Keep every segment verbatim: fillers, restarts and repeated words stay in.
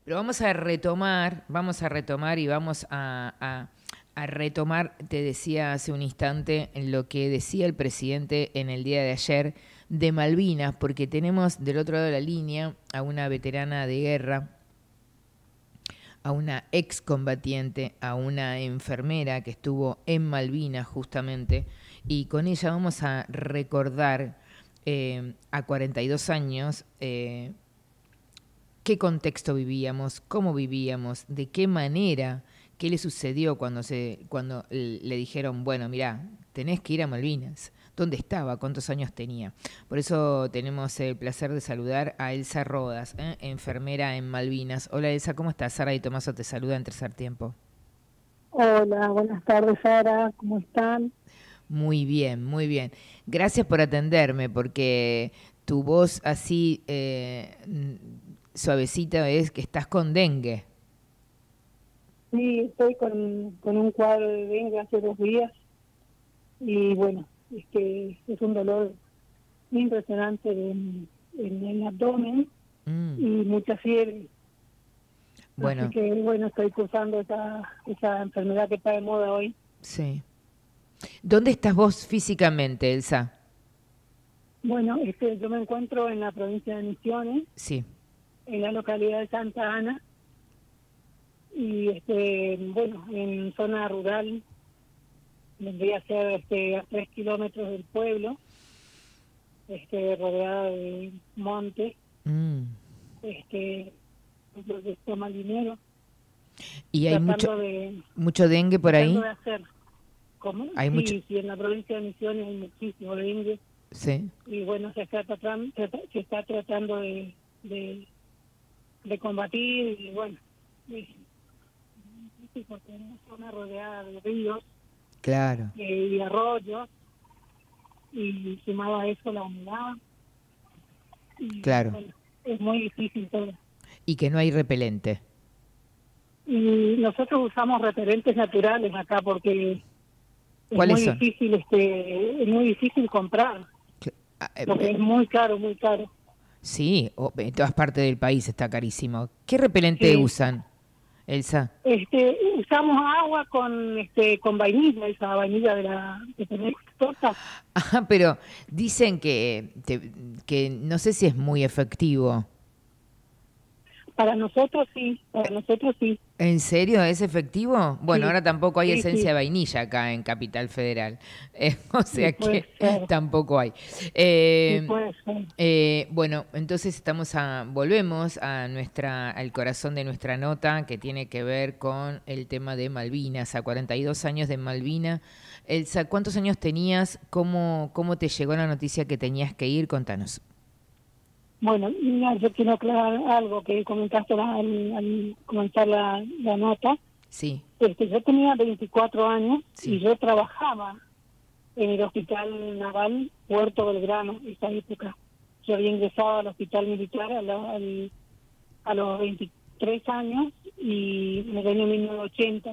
Pero vamos a retomar, vamos a retomar y vamos a, a, a retomar, te decía hace un instante, en lo que decía el presidente en el día de ayer de Malvinas, porque tenemos del otro lado de la línea a una veterana de guerra, a una excombatiente, a una enfermera que estuvo en Malvinas justamente, y con ella vamos a recordar eh, a cuarenta y dos años eh, qué contexto vivíamos, cómo vivíamos, de qué manera, qué le sucedió cuando, se, cuando le dijeron, bueno, mirá, tenés que ir a Malvinas. ¿Dónde estaba? ¿Cuántos años tenía? Por eso tenemos el placer de saludar a Elsa Rodas, ¿eh? enfermera en Malvinas. Hola Elsa, ¿cómo estás? Sara y Tomaso te saluda en Tercer Tiempo. Hola, buenas tardes Sara, ¿cómo están? Muy bien, muy bien. Gracias por atenderme, porque tu voz así eh, suavecita es que estás con dengue. Sí, estoy con, con un cuadro de dengue hace dos días y bueno, es que es un dolor impresionante en, en el abdomen Mm, y mucha fiebre. Así bueno, que bueno, estoy cursando esa, esa enfermedad que está de moda hoy. sí. ¿Dónde estás vos físicamente, Elsa? Bueno, este, yo me encuentro en la provincia de Misiones, Sí. en la localidad de Santa Ana y este, bueno, en zona rural. Vendría a ser este, a tres kilómetros del pueblo, este, rodeada de monte, Mm. este, donde se toma el dinero, ¿Y hay mucho, tratando de, mucho dengue por tratando ahí? de hacer, como, Hay mucho, sí, sí, en la provincia de Misiones hay muchísimo dengue, sí, y bueno, se está tratando, se está tratando de, de, de combatir, y bueno, es difícil porque es una zona rodeada de ríos claro, eh, y arroyos, y sumado a eso la humedad, y claro. bueno, es muy difícil todo. Y que no hay repelente. Y nosotros usamos repelentes naturales acá porque es ¿Cuáles muy son? difícil, este, es muy difícil comprar, Cl- ah, eh, porque eh, es muy caro, muy caro. sí, o- en todas partes del país está carísimo. ¿Qué repelente Sí. usan, Elsa? Este, usamos agua con, este, con vainilla, esa vainilla de la que tenés torta. Ah, pero dicen que, te- que no sé si es muy efectivo. Para nosotros sí, para nosotros sí, ¿En serio es efectivo? Bueno, sí, ahora tampoco hay sí, esencia sí, de vainilla acá en Capital Federal, Eh, o y sea puede que ser, tampoco hay. y Eh, puede ser. eh, bueno, entonces estamos a, volvemos a nuestra, al corazón de nuestra nota que tiene que ver con el tema de Malvinas, a cuarenta y dos años de Malvinas. Elsa, ¿cuántos años tenías? ¿Cómo, cómo te llegó la noticia que tenías que ir? Contanos. Bueno, mira, yo quiero aclarar algo que comentaste al, al- al comenzar la, la nota. Sí, Este, yo tenía veinticuatro años y sí. yo trabajaba en el Hospital Naval Puerto Belgrano, esa época. Yo había ingresado al Hospital Militar a, la- al- a los veintitrés años y en el año mil novecientos ochenta.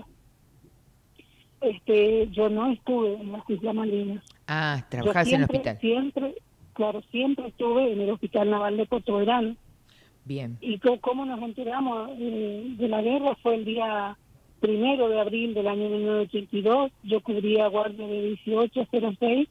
Este, yo no estuve en las Islas Malvinas. Ah, Yo trabajabas en el siempre, hospital. siempre, claro, siempre estuve en el Hospital Naval de Puerto Belgrano. Bien. Y co- cómo nos enteramos eh, de la guerra fue el día primero de abril del año mil novecientos ochenta y dos. Yo cubría guardia de dieciocho a cero seis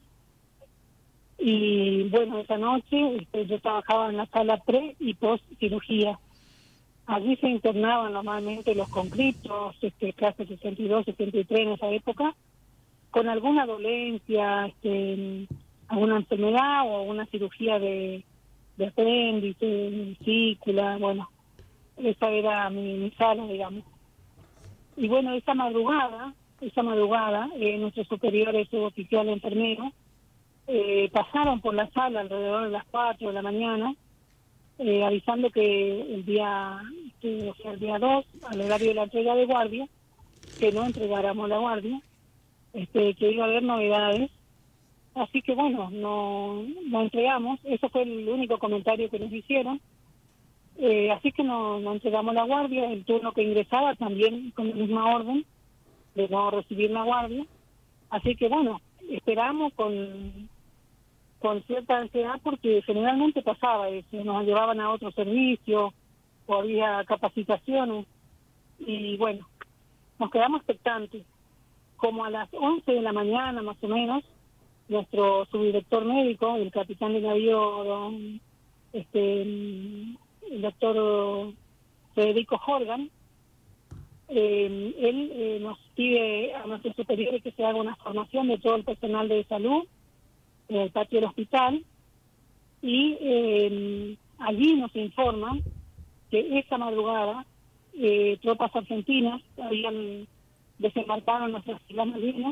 y bueno, esa noche este, yo trabajaba en la sala pre y post cirugía. Allí se internaban normalmente los conscriptos, este, clase sesenta y dos, sesenta y tres en esa época, con alguna dolencia, este, alguna enfermedad o alguna cirugía de, de apéndice, vesícula, bueno, esa era mi, mi sala, digamos. Y bueno, esa madrugada, esa madrugada, eh, nuestros superiores suboficiales enfermeros eh, pasaron por la sala alrededor de las cuatro de la mañana, eh, avisando que el día, que, o sea, el día dos, al horario de la entrega de guardia, que no entregáramos la guardia, este, que iba a haber novedades. Así que bueno, no, no entregamos. Eso fue el único comentario que nos hicieron. Eh, así que no, no entregamos la guardia. El turno que ingresaba también con la misma orden de no recibir la guardia. Así que bueno, esperamos con, con cierta ansiedad porque generalmente pasaba eso. Nos llevaban a otro servicio o había capacitaciones, y bueno, nos quedamos expectantes. Como a las once de la mañana más o menos, nuestro subdirector médico, el capitán de navío, don, este, el doctor Federico Jordan, eh, él eh, nos pide a nuestros superiores que se haga una formación de todo el personal de salud en el patio del hospital, y eh, allí nos informan que esa madrugada eh, tropas argentinas habían desembarcado en nuestras Islas Malvinas,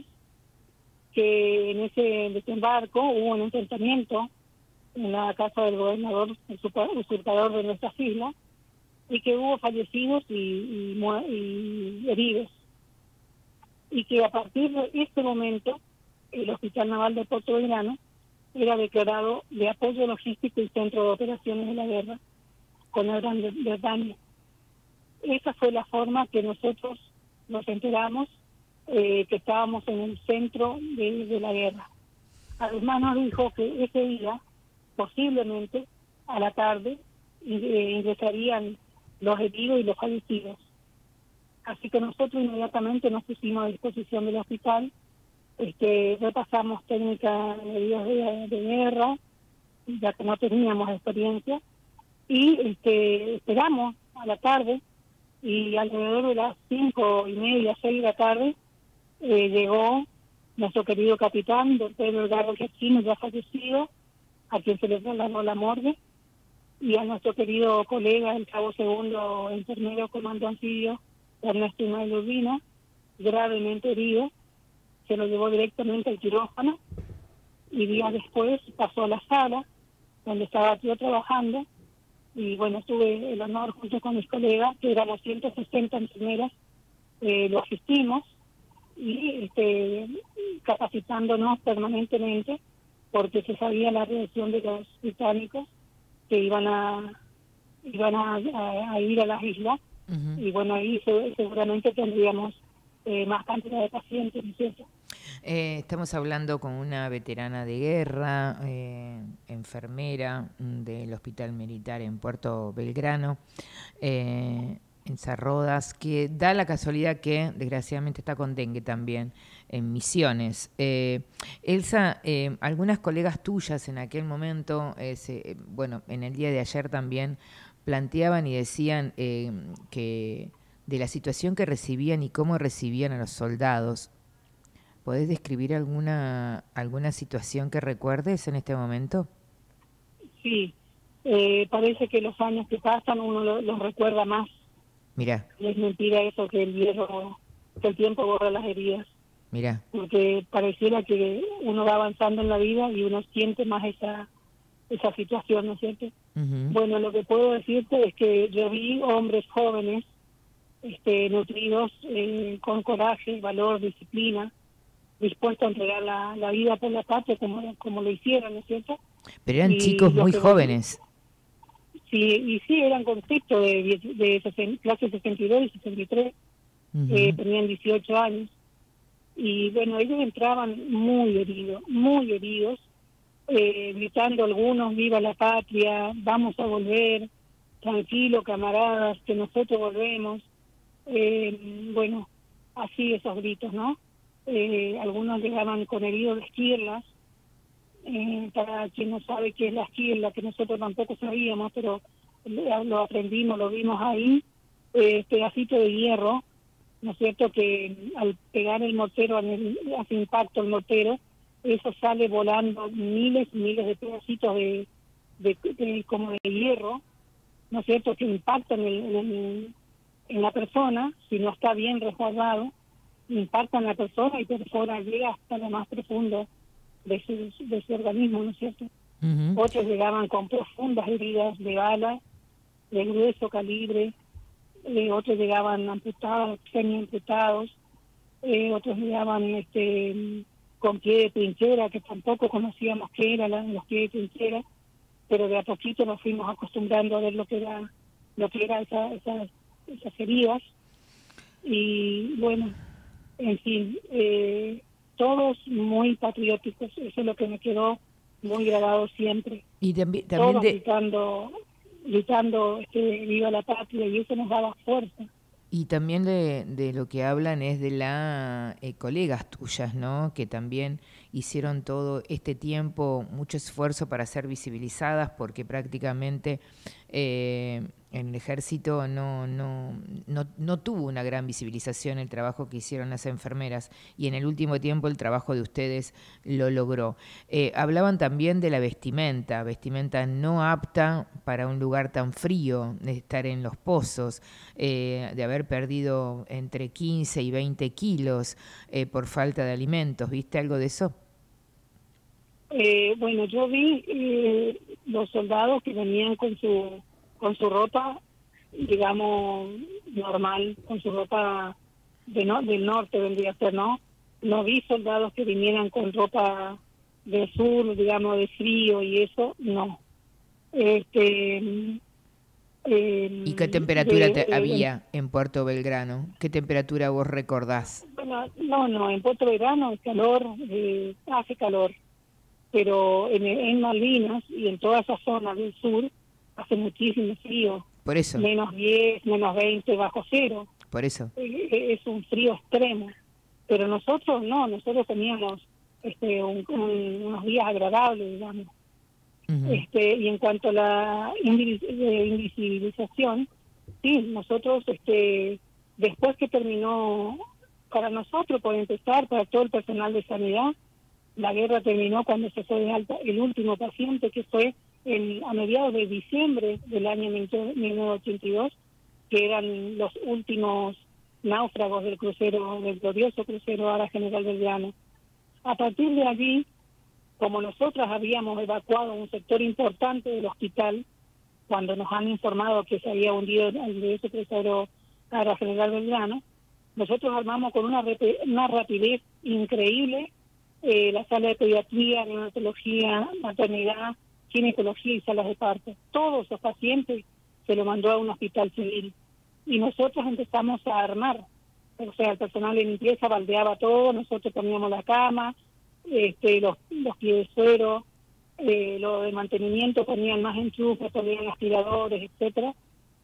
que en ese desembarco hubo un enfrentamiento en la casa del gobernador usurpador de nuestras islas, y que hubo fallecidos y, y, y heridos, y que a partir de este momento el Hospital Naval de Puerto Belgrano era declarado de apoyo logístico y centro de operaciones de la guerra con la Gran Bretaña. Esa fue la forma que nosotros nos enteramos eh, que estábamos en el centro de, de la guerra. Además nos dijo que ese día, posiblemente a la tarde, eh, ingresarían los heridos y los fallecidos. Así que nosotros inmediatamente nos pusimos a disposición del hospital, este, repasamos técnicas de heridos de, de guerra, ya que no teníamos experiencia, y este, esperamos a la tarde, y alrededor de las cinco y media, seis de la tarde, eh, llegó nuestro querido capitán, don Pedro Edgardo Giacchino, ya fallecido, a quien se le trasladó la morgue, y a nuestro querido colega, el cabo segundo enfermero comando anfibio, Ernesto Ismael Urbina, gravemente herido, se lo llevó directamente al quirófano, y días después pasó a la sala, donde estaba yo trabajando, y bueno, tuve el honor junto con mis colegas, que éramos ciento sesenta enfermeras, eh, lo asistimos, y este, capacitándonos permanentemente, porque se sabía la reacción de los británicos, que iban a iban a, a, a ir a las islas, uh-huh. Y bueno, ahí se, seguramente tendríamos eh, más cantidad de pacientes, ¿no es cierto? Eh, estamos hablando con una veterana de guerra, eh, enfermera del Hospital Militar en Puerto Belgrano, eh, en Sarrodas, que da la casualidad que desgraciadamente está con dengue también en Misiones. Eh, Elsa, eh, algunas colegas tuyas en aquel momento, eh, se, bueno, en el día de ayer también, planteaban y decían eh, que de la situación que recibían y cómo recibían a los soldados. ¿Podés describir alguna alguna situación que recuerdes en este momento? Sí, eh, parece que los años que pasan uno los lo recuerda más. Mira. Es mentira eso, que el hierro, que el tiempo borra las heridas. Mira. Porque pareciera que uno va avanzando en la vida y uno siente más esa esa situación, ¿no es cierto? Uh-huh. Bueno, lo que puedo decirte es que yo vi hombres jóvenes, este, nutridos, eh, con coraje, valor, disciplina, dispuestos a entregar la, la vida por la patria como, como lo hicieron, ¿no es cierto? Pero eran y chicos muy jóvenes. Sí, y sí, eran conceptos de, de, de clase sesenta y dos y sesenta y tres, uh-huh. eh, tenían dieciocho años, y bueno, ellos entraban muy heridos, muy heridos, eh, gritando algunos, viva la patria, vamos a volver, tranquilo camaradas, que nosotros volvemos, eh, bueno, así esos gritos, ¿no? Eh, algunos llegaban con heridos de esquirlas, eh, para quien no sabe qué es la esquirla, que nosotros tampoco sabíamos, pero lo aprendimos, lo vimos ahí, eh, pedacito de hierro, ¿no es cierto?, que al pegar el mortero, en el, hace impacto el mortero, eso sale volando miles y miles de pedacitos de, de, de como de hierro, ¿no es cierto?, que impactan en, el, en, el, en la persona, si no está bien resguardado, impacta en la persona y perfora, llega hasta lo más profundo de su, de su organismo, ¿no es cierto? Uh-huh. Otros llegaban con profundas heridas de bala, de grueso calibre, eh, otros llegaban amputados, semi-amputados, eh, otros llegaban este, con pie de trinchera, que tampoco conocíamos qué eran los pies de trinchera, pero de a poquito nos fuimos acostumbrando a ver lo que era lo que era esa, esas, esas heridas. Y bueno, en fin, eh, todos muy patrióticos, eso es lo que me quedó muy grabado siempre. Y también, también todos de... gritando gritando este, viva la patria, y eso nos daba fuerza. Y también de, de lo que hablan es de las eh, colegas tuyas, ¿no? Que también hicieron todo este tiempo mucho esfuerzo para ser visibilizadas, porque prácticamente eh, en el ejército no, no, no, no tuvo una gran visibilización el trabajo que hicieron las enfermeras, y en el último tiempo el trabajo de ustedes lo logró. Eh, hablaban también de la vestimenta, vestimenta no apta para un lugar tan frío, de estar en los pozos, eh, de haber perdido entre quince y veinte kilos eh, por falta de alimentos. ¿Viste algo de eso? Eh, bueno, yo vi eh, los soldados que venían con su con su ropa, digamos, normal, con su ropa de no, del norte, vendría a ser, ¿no? No vi soldados que vinieran con ropa del sur, digamos, de frío y eso, no. Este, eh, ¿Y qué temperatura de, te de, había en Puerto Belgrano? ¿Qué temperatura vos recordás? bueno, no, no, en Puerto Verano el calor, eh, hace calor, pero en, en Malvinas y en toda esa zona del sur hace muchísimo frío, Por eso, menos diez, menos veinte, bajo cero. por eso. Eh, eh, es un frío extremo, pero nosotros no, nosotros teníamos este, un, un, unos días agradables, digamos. Uh-huh. Este, y en cuanto a la invisibilización, sí, nosotros, este, después que terminó, para nosotros, por empezar, para todo el personal de sanidad, la guerra terminó cuando se fue de alta el último paciente, que fue en, a mediados de diciembre del año mil novecientos ochenta y dos, que eran los últimos náufragos del crucero, del glorioso crucero Ara General Belgrano. A partir de allí, como nosotras habíamos evacuado un sector importante del hospital, cuando nos han informado que se había hundido el glorioso crucero Ara General Belgrano, nosotros armamos con una, una rapidez increíble eh, la sala de pediatría, neonatología, maternidad, ginecología y salas de parto. Todos los pacientes se lo mandó a un hospital civil. Y nosotros empezamos a armar. O sea, el personal de limpieza baldeaba todo, nosotros poníamos la cama, este, los, los pies de suero, eh, lo de mantenimiento, ponían más enchufes, ponían aspiradores, etcétera.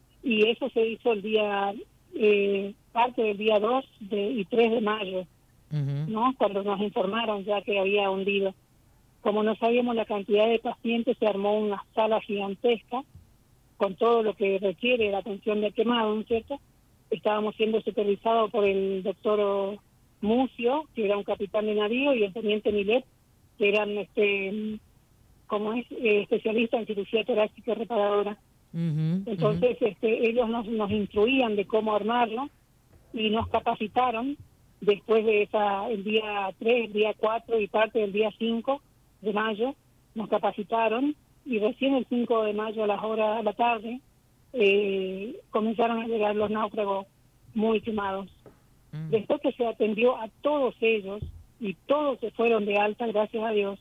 Y eso se hizo el día, eh, parte del día dos de, y tres de mayo, uh-huh. ¿no? Cuando nos informaron ya que había hundido. Como no sabíamos la cantidad de pacientes, se armó una sala gigantesca con todo lo que requiere la atención de quemado, ¿no es cierto? Estábamos siendo supervisados por el doctor Mucio, que era un capitán de navío, y el teniente Milet, que eran, este, como es, eh, especialistas en cirugía torácica reparadora. Uh-huh, Entonces, uh-huh. este, ellos nos, nos instruían de cómo armarlo y nos capacitaron después de esa, el día tres, el día cuatro y parte del día cinco de mayo, nos capacitaron, y recién el cinco de mayo a las horas de la tarde eh, comenzaron a llegar los náufragos muy quemados. Mm. Después que se atendió a todos ellos y todos se fueron de alta, gracias a Dios,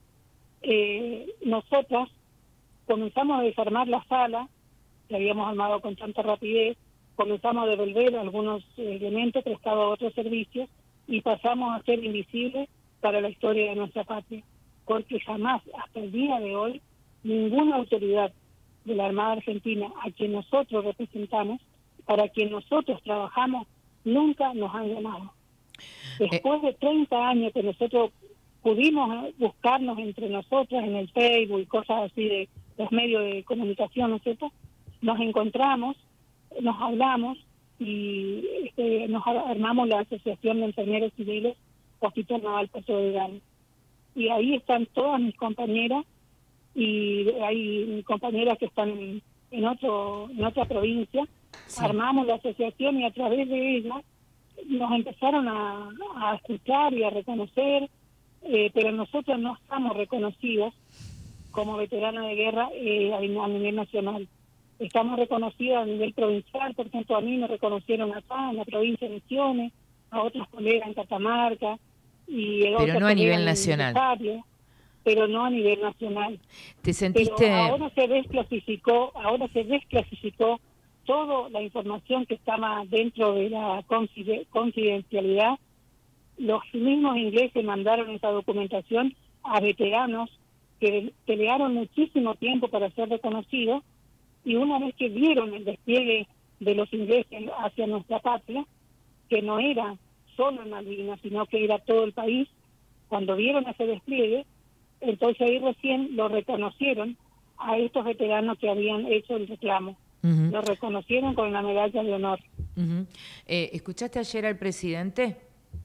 eh, nosotras comenzamos a desarmar la sala que habíamos armado con tanta rapidez, comenzamos a devolver algunos elementos prestados a otros servicios y pasamos a ser invisibles para la historia de nuestra patria, porque jamás, hasta el día de hoy, ninguna autoridad de la Armada Argentina a quien nosotros representamos, para quien nosotros trabajamos, nunca nos han llamado. Después de treinta años que nosotros pudimos buscarnos entre nosotros en el Facebook y cosas así de los medios de comunicación, ¿no es cierto? Nos encontramos, nos hablamos y este, nos armamos la Asociación de Enfermeros Civiles Hospital Naval Puerto Belgrano. Y ahí están todas mis compañeras, y hay compañeras que están en otro en otra provincia. Sí. Armamos la asociación y a través de ella nos empezaron a, a escuchar y a reconocer, eh, pero nosotros no estamos reconocidos como veteranas de guerra eh, a nivel nacional. Estamos reconocidos a nivel provincial. Por ejemplo, a mí me reconocieron acá en la provincia de Misiones, a otros colegas en Catamarca, y pero no a nivel nacional. Pero no a nivel nacional. ¿Te sentiste? Pero ahora se desclasificó, ahora se desclasificó toda la información que estaba dentro de la confidencialidad. Los mismos ingleses mandaron esa documentación a veteranos que pelearon muchísimo tiempo para ser reconocidos, Y una vez que vieron el despliegue de los ingleses hacia nuestra patria, que no era solo en Malvinas, sino que era todo el país, cuando vieron ese despliegue, entonces ahí recién lo reconocieron a estos veteranos que habían hecho el reclamo. Uh-huh. Lo reconocieron con la medalla de honor. Uh-huh. eh, ¿Escuchaste ayer al presidente?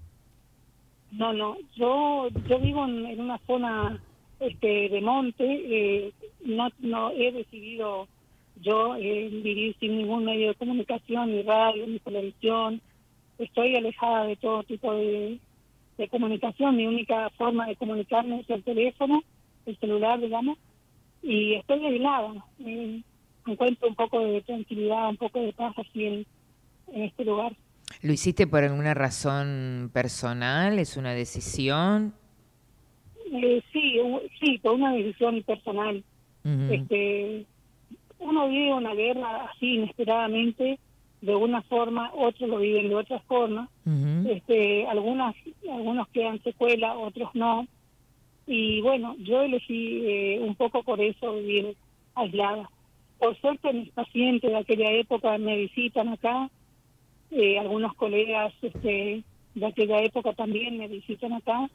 No, no, yo yo vivo en, en una zona este, de monte, eh, no no he decidido yo eh, vivir sin ningún medio de comunicación, ni radio, ni televisión. Estoy alejada de todo tipo de, de comunicación. Mi única forma de comunicarme es el teléfono, el celular, digamos, y estoy aislada. Eh, encuentro un poco de tranquilidad, un poco de paz aquí en, en este lugar. ¿Lo hiciste por alguna razón personal? ¿Es una decisión? Eh, sí, sí, por una decisión personal. Uh-huh. Este, uno vive una guerra así inesperadamente, de una forma, otros lo viven de otra forma. Uh-huh. Este, algunas, algunos quedan secuelas, otros no. Y bueno, yo elegí eh, un poco por eso vivir aislada. Por suerte mis pacientes de aquella época me visitan acá. Eh, algunos colegas este, de aquella época también me visitan acá.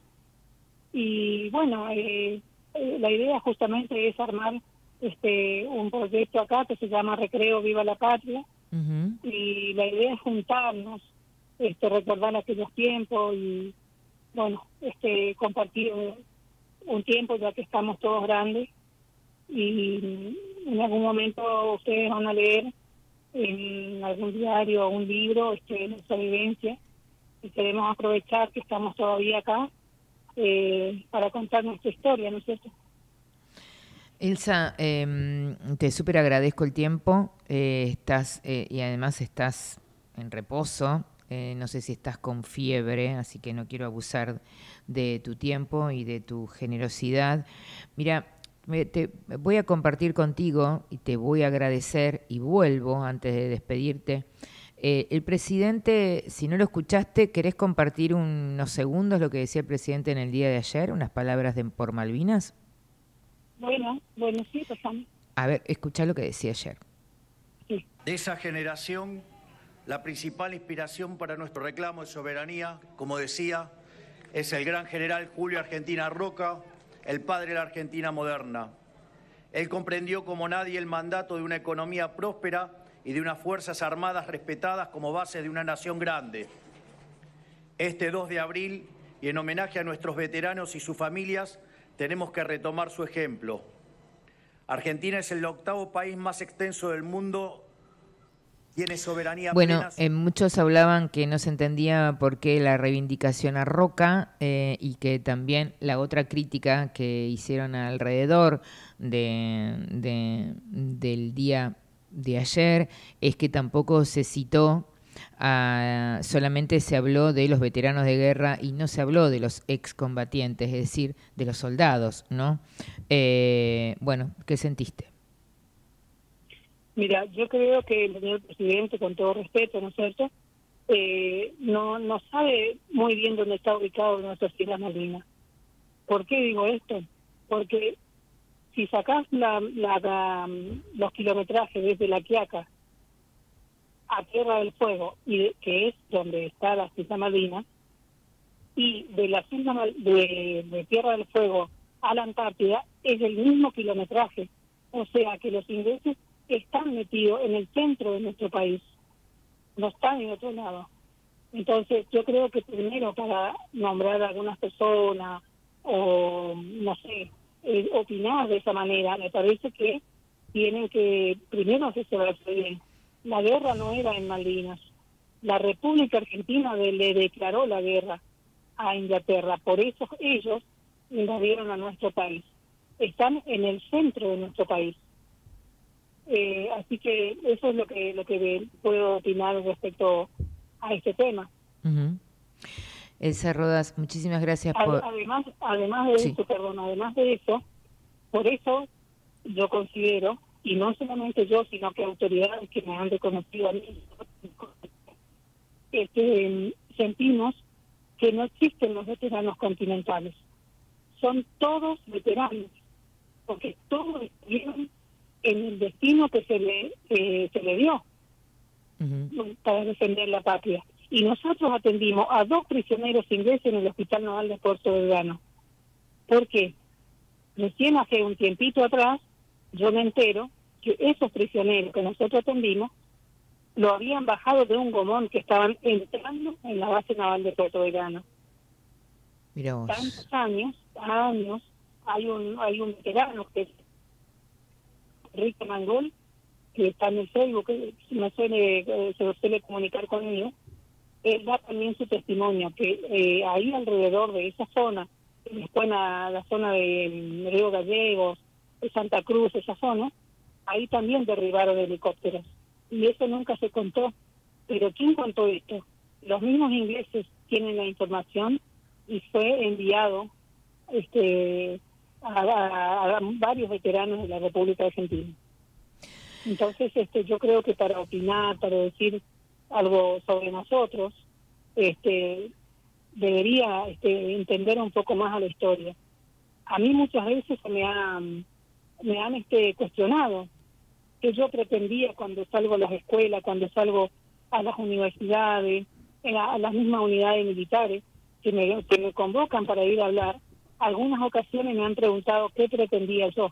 Y bueno, eh, eh, la idea justamente es armar este un proyecto acá que se llama Recreo Viva la Patria. Uh-huh. Y la idea es juntarnos, este, recordar aquellos tiempos y bueno, este compartir un tiempo ya que estamos todos grandes. Y en algún momento ustedes van a leer en algún diario o un libro este, nuestra vivencia, y queremos aprovechar que estamos todavía acá eh, para contar nuestra historia, ¿no es cierto? Elsa, eh, te súper agradezco el tiempo, eh, estás eh, y además estás en reposo, eh, no sé si estás con fiebre, así que no quiero abusar de tu tiempo y de tu generosidad. Mira, Me, te, voy a compartir contigo y te voy a agradecer y vuelvo antes de despedirte. Eh, el presidente, si no lo escuchaste, ¿querés compartir unos segundos lo que decía el presidente en el día de ayer? Unas palabras de por Malvinas. Bueno, bueno, sí, pasamos. A ver, escuchá lo que decía ayer. Sí. De esa generación, la principal inspiración para nuestro reclamo de soberanía, como decía, es el gran general Julio Argentina Roca, el padre de la Argentina moderna. Él comprendió como nadie el mandato de una economía próspera y de unas fuerzas armadas respetadas como base de una nación grande. Este dos de abril, y en homenaje a nuestros veteranos y sus familias, tenemos que retomar su ejemplo. Argentina es el octavo país más extenso del mundo. Tiene soberanía bueno, plena. Eh, muchos hablaban que no se entendía por qué la reivindicación a Roca eh, y que también la otra crítica que hicieron alrededor de, de, del día de ayer es que tampoco se citó, a, solamente se habló de los veteranos de guerra y no se habló de los excombatientes, es decir, de los soldados, ¿no? Eh, bueno, ¿qué sentiste? Mira, yo creo que el señor presidente, con todo respeto, ¿no es cierto?, eh, no, no sabe muy bien dónde está ubicado nuestras Islas Malvinas. ¿Por qué digo esto? Porque si sacás la, la, la, los kilometrajes desde La Quiaca a Tierra del Fuego, y de, que es donde está la Isla Malvinas, y de la isla de, de Tierra del Fuego a la Antártida, es el mismo kilometraje. O sea que los ingleses están metidos en el centro de nuestro país, no están en otro lado. Entonces yo creo que primero, para nombrar a algunas personas o no sé, eh, opinar de esa manera, me parece que tienen que primero asesorarse bien. La guerra no era en Malvinas, la República Argentina de, le declaró la guerra a Inglaterra, por eso ellos invadieron a nuestro país, están en el centro de nuestro país. Eh, así que eso es lo que lo que puedo opinar respecto a este tema. Uh-huh. Elsa Rodas, muchísimas gracias por... Además, además de sí. eso, perdón, además de eso, por eso yo considero, y no solamente yo, sino que autoridades que me han reconocido a mí, que sentimos que no existen los veteranos continentales. Son todos veteranos, porque todos estuvieron en el destino que se le, eh, se le dio Ujú. para defender la patria. Y nosotros atendimos a dos prisioneros ingleses en el Hospital Naval de Puerto Belgrano. ¿Por qué? Recién hace un tiempito atrás, yo me entero que esos prisioneros que nosotros atendimos lo habían bajado de un gomón que estaban entrando en la base naval de Puerto Belgrano. Mira vos. Tantos años, años, hay un hay un veterano que es Enrique Mangol, que está en el Facebook, que me suele, eh, se suele comunicar conmigo. Él da también su testimonio, que eh, ahí alrededor de esa zona, después la, la zona de Río Gallegos, de Santa Cruz, esa zona, ahí también derribaron helicópteros. Y eso nunca se contó. Pero ¿quién contó esto? Los mismos ingleses tienen la información y fue enviado este a, a, a varios veteranos de la República Argentina. Entonces, este, yo creo que para opinar, para decir algo sobre nosotros, este, debería este, entender un poco más a la historia. A mí muchas veces me han, me han este, cuestionado que yo pretendía cuando salgo a las escuelas, cuando salgo a las universidades, a las mismas unidades militares, que me, que me convocan para ir a hablar. Algunas ocasiones me han preguntado qué pretendía yo.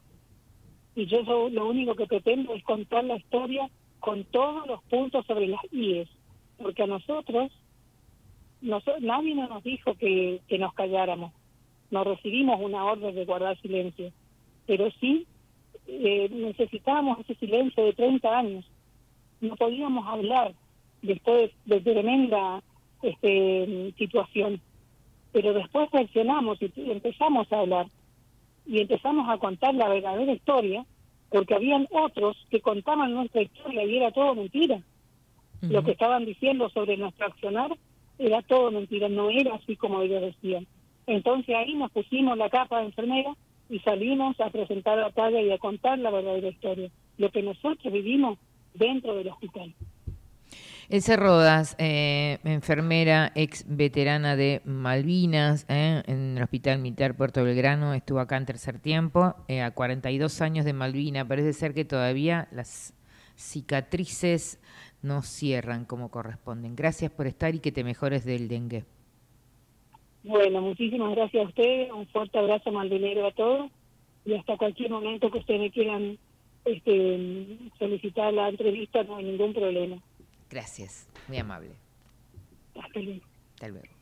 Y yo, yo lo único que pretendo es contar la historia con todos los puntos sobre las íes, porque a nosotros, nosotros nadie nos dijo que, que nos calláramos, no recibimos una orden de guardar silencio, pero sí eh, necesitábamos ese silencio de treinta años, no podíamos hablar después de, de tremenda este, situación, pero después reaccionamos y empezamos a hablar. Y empezamos a contar la verdadera historia, porque habían otros que contaban nuestra historia y era todo mentira. Uh-huh. Lo que estaban diciendo sobre nuestro accionar era todo mentira, no era así como ellos decían. Entonces ahí nos pusimos la capa de enfermera y salimos a presentar la talla y a contar la verdadera historia, lo que nosotros vivimos dentro del hospital. Elsa Rodas, eh, enfermera, ex veterana de Malvinas, eh, en el Hospital Militar Puerto Belgrano, estuvo acá en tercer tiempo, eh, a cuarenta y dos años de Malvinas. Parece ser que todavía las cicatrices no cierran como corresponden. Gracias por estar y que te mejores del dengue. Bueno, muchísimas gracias a ustedes, un fuerte abrazo malvinero a todos y hasta cualquier momento que ustedes me quieran este, solicitar la entrevista, no hay ningún problema. Gracias, muy amable. Hasta luego. Hasta luego.